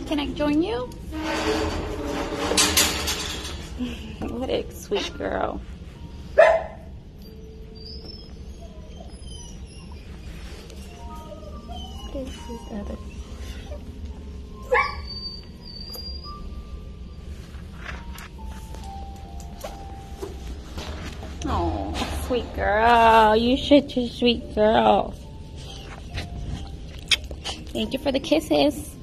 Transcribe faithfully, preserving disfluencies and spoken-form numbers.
Can I join you? What a sweet girl. This is the other. Oh, sweet girl. You should, you sweet girl. Thank you for the kisses.